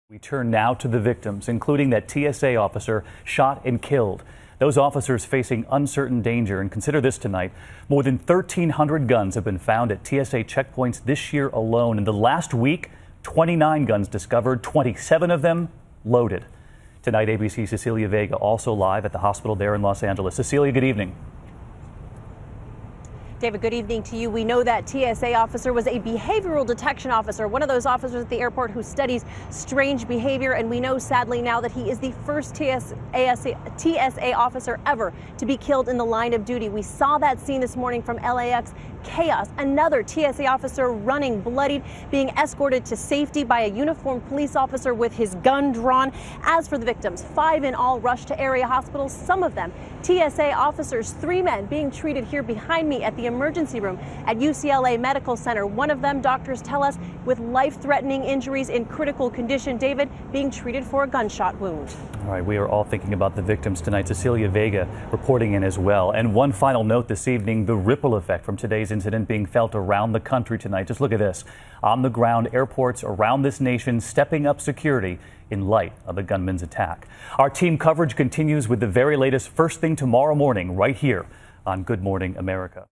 We turn now to the victims, including that TSA officer shot and killed. Those officers facing uncertain danger. And consider this tonight, more than 1,300 guns have been found at TSA checkpoints this year alone. In the last week, 29 guns discovered, 27 of them loaded. Tonight, ABC's Cecilia Vega also live at the hospital there in Los Angeles. Cecilia, good evening. David, good evening to you. We know that TSA officer was a behavioral detection officer, one of those officers at the airport who studies strange behavior. And we know sadly now that he is the first TSA officer ever to be killed in the line of duty. We saw that scene this morning from LAX. Chaos. Another TSA officer running bloodied, being escorted to safety by a uniformed police officer with his gun drawn. As for the victims, 5 in all rushed to area hospitals, some of them TSA officers, 3 men being treated here behind me at the emergency room at UCLA Medical Center. One of them, doctors tell us, with life-threatening injuries in critical condition. David, being treated for a gunshot wound. All right, we are all thinking about the victims tonight. Cecilia Vega reporting in as well. And one final note this evening, the ripple effect from today's incident being felt around the country tonight. Just look at this. On the ground, airports around this nation stepping up security in light of the gunman's attack. Our team coverage continues with the very latest first thing tomorrow morning right here on Good Morning America.